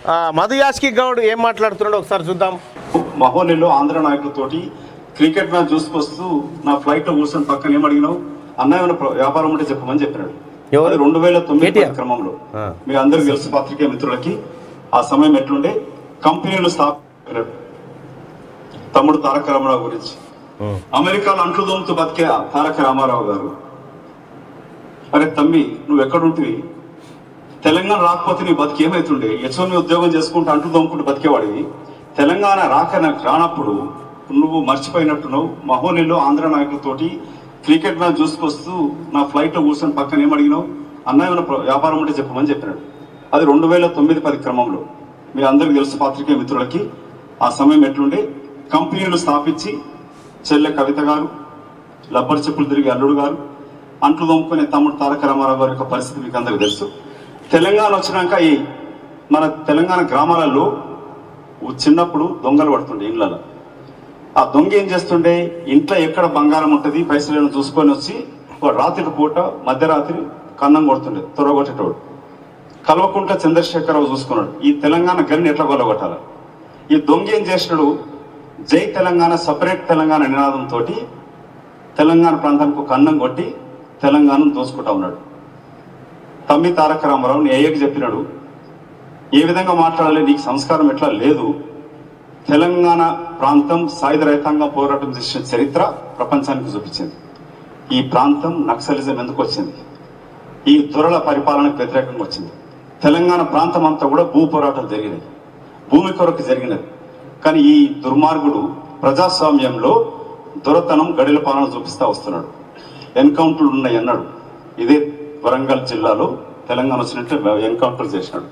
మధు యాష్కి గౌడ్ ఏం మాట్లాడుతున్నాడో ఒకసారి చూద్దాం. మహోలీలో ఆంధ్ర నాయకులతోటి క్రికెట్ మ్యాచ్ చూసుకొస్తూ నా ఫ్లైట్ లో కూర్చొని పక్కన ఏం అడిగినావు, అన్న ఏమైనా వ్యాపారం ఉంటే చెప్పమని చెప్పినాడు. 2009 క్రమంలో మీ అందరికి తెలుసు పత్రికా మిత్రులకి ఆ సమయం ఎట్లుండే, కంపెనీలు స్థాపించారు. తమ్ముడు తారక రామారావు గురించి అమెరికాలో అంట్లు దోముతూ బతికే తారక రామారావు గారు, అరే తమ్మి నువ్వు ఎక్కడుంటివి, తెలంగాణ రాకపోతే నీ బతికి ఏమైతుండే, యశోని ఉద్యోగం చేసుకుంటూ అంట్లు దోముకుంటూ బతికేవాడివి, తెలంగాణ రానప్పుడు నువ్వు మర్చిపోయినట్టున్నావు. మహోలీలో ఆంధ్ర నాయకులతోటి క్రికెట్ మ్యాచ్ చూసుకొస్తూ నా ఫ్లైట్ లో కూర్చొని పక్కన ఏం అడిగినావు, అన్న ఏమైనా వ్యాపారం ఉంటే చెప్పమని చెప్పినాడు. అది 2009-10 క్రమంలో మీ అందరికి తెలుసు పత్రికా మిత్రులకి ఆ సమయం ఎట్లుండే, కంపెనీలు స్థాపించి చెల్లె కవిత గారు, లబ్బర్ చెప్పులు తిరిగి అల్లుడు గారు, అంట్లు దొమ్ముకునే తమ్ముడు తారక రామారావు గారి యొక్క పరిస్థితి మీకు అందరికి తెలుసు. తెలంగాణ వచ్చినాక ఈ మన తెలంగాణ గ్రామాలలో చిన్నప్పుడు దొంగలు పడుతుండే ఇళ్ళలో. ఆ దొంగ ఏం చేస్తుండే, ఇంట్లో ఎక్కడ బంగారం ఉంటుంది పైసలను చూసుకొని వచ్చి రాత్రి పూట మధ్యరాత్రి కన్నం కొడుతుండే తొరగొట్టేటోడు. కల్వకుంట్ల చంద్రశేఖరరావు చూసుకున్నాడు ఈ తెలంగాణ గని ఎట్లా కొలగొట్టాలి. ఈ దొంగ ఏం చేసినాడు, జై తెలంగాణ సపరేట్ తెలంగాణ నినాదంతో తెలంగాణ ప్రాంతానికి ఒక కన్నం కొట్టి తెలంగాణను దోసుకుంటా ఉన్నాడు. తమ్మి తారక రామారావు నీ అయ్యకి చెప్పినాడు, ఏ విధంగా మాట్లాడాలి, నీకు సంస్కారం ఎట్లా లేదు, తెలంగాణ ప్రాంతం సాయుధ రైతాంగం పోరాటం చేసిన చరిత్ర ప్రపంచానికి చూపించింది. ఈ ప్రాంతం నక్సలిజం ఎందుకు వచ్చింది, ఈ దొరల పరిపాలనకు వ్యతిరేకంగా వచ్చింది. తెలంగాణ ప్రాంతం అంతా కూడా భూ పోరాటాలు జరిగినాయి, భూమి కొరకు జరిగినది. కానీ ఈ దుర్మార్గుడు ప్రజాస్వామ్యంలో దొరతనం గడిల పాలన చూపిస్తా వస్తున్నాడు. ఎన్కౌంటర్లు ఉన్నాయి అన్నాడు, ఇదే వరంగల్ జిల్లాలో తెలంగాణ వచ్చినట్టు ఎన్కౌంటర్ చేసినాడు.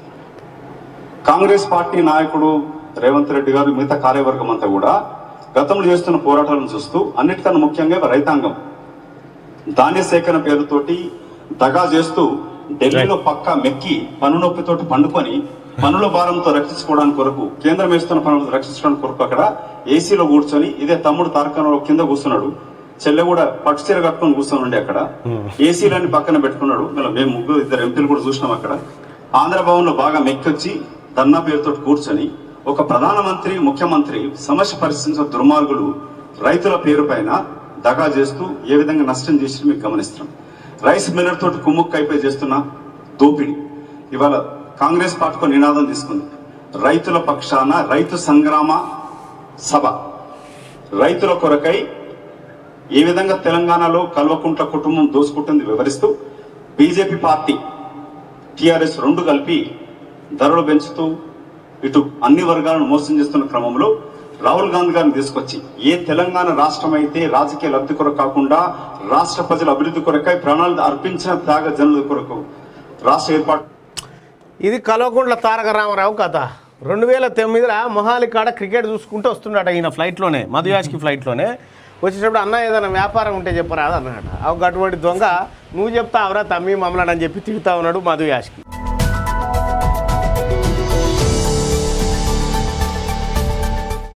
కాంగ్రెస్ పార్టీ నాయకుడు రేవంత్ రెడ్డి గారు మిగతా కార్యవర్గం అంతా కూడా గతంలో చేస్తున్న పోరాటాలను చూస్తూ అన్నిటికన్నా ముఖ్యంగా రైతాంగం ధాన్య సేకరణ పేరుతోటి దగా చేస్తూ ఢిల్లీలో పక్కా మెక్కి పన్నునొప్పితోటి పండుకొని పనుల భారంతో రక్షించుకోవడానికి కొరకు, కేంద్రం వేస్తున్న పనులు రక్షించడానికి కొరకు అక్కడ ఏసీలో కూర్చొని ఇదే తమ్ముడు తారకరావు కింద కూర్చున్నాడు, చెల్లె కూడా పట్టు చీర కట్టుకొని కూర్చొని అక్కడ ఏసీలని పక్కన పెట్టుకున్నాడు. మేము ముగ్గురు ఇద్దరు ఎంపీలు కూడా చూసినాం. అక్కడ ఆంధ్రభవన్ లో బాగా మెక్కొచ్చి ధర్నా పేరుతో కూర్చొని ఒక ప్రధానమంత్రి ముఖ్యమంత్రి సమస్య పరిస్థితున్న దుర్మార్గులు రైతుల పేరు పైన దగా చేస్తూ ఏ విధంగా నష్టం చేసి మీకు గమనిస్తున్నాం. రైస్ మిల్లర్ తోటి కుమ్ముక్కు అయిపోయి చేస్తున్న దోపిడి. ఇవాళ కాంగ్రెస్ పార్టీ నినాదం తీసుకుంది, రైతుల పక్షాన రైతు సంగ్రామ సభ, రైతుల కొరకై ఏ విధంగా తెలంగాణలో కల్వకుంట్ల కుటుంబం దోసుకుంటుంది వివరిస్తూ బీజేపీ పార్టీ టీఆర్ఎస్ రెండు కలిపి ధరలు పెంచుతూ ఇటు అన్ని వర్గాలను మోసం చేస్తున్న క్రమంలో రాహుల్ గాంధీ గారిని తీసుకొచ్చి ఏ తెలంగాణ రాష్ట్రం అయితే రాజకీయ లబ్ధి కొరకు కాకుండా రాష్ట్ర ప్రజల అభివృద్ధి కొరకై ప్రాణాలు అర్పించిన త్యాగ జనుల కొరకు రాష్ట్ర ఏర్పాటు. ఇది కల్వకుంట్ల తారక రామారావు కథ. 2009లో మొహాలి కాడ క్రికెట్ చూసుకుంటూ వస్తున్నాడు ఈయన ఫ్లైట్లోనే, మధు యాష్కి ఫ్లైట్లోనే. వచ్చేటప్పుడు అన్న ఏదైనా వ్యాపారం ఉంటే చెప్పరాదు అన్నాడు. అటువంటి దొంగ నువ్వు చెప్తావురా తమ్మి మమ్మల్ని అని చెప్పి తిడుతా ఉన్నాడు మధు యాష్కి.